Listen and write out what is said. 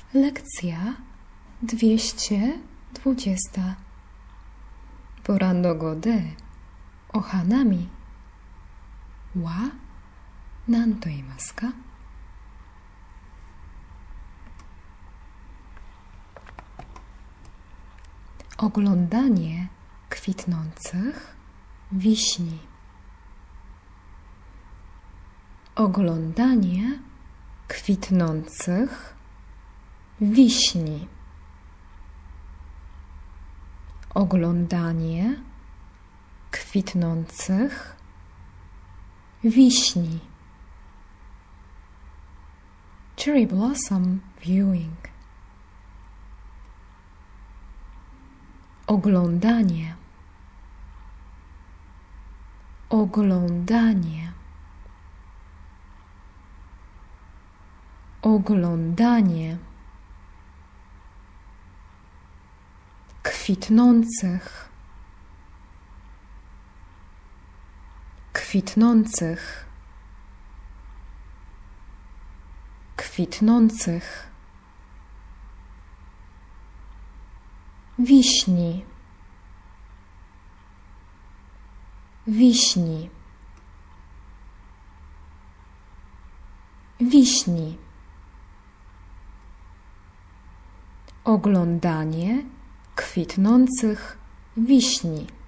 Lekcja 220. Porandogo de ohanami wa nan to iimasu ka? Oglądanie kwitnących wiśni. Oglądanie kwitnących wiśni. Oglądanie kwitnących wiśni. Cherry blossom viewing. Oglądanie. Oglądanie. Oglądanie kwitnących kwitnących kwitnących wiśni. Wiśni. Wiśni. Oglądanie kwitnących wiśni.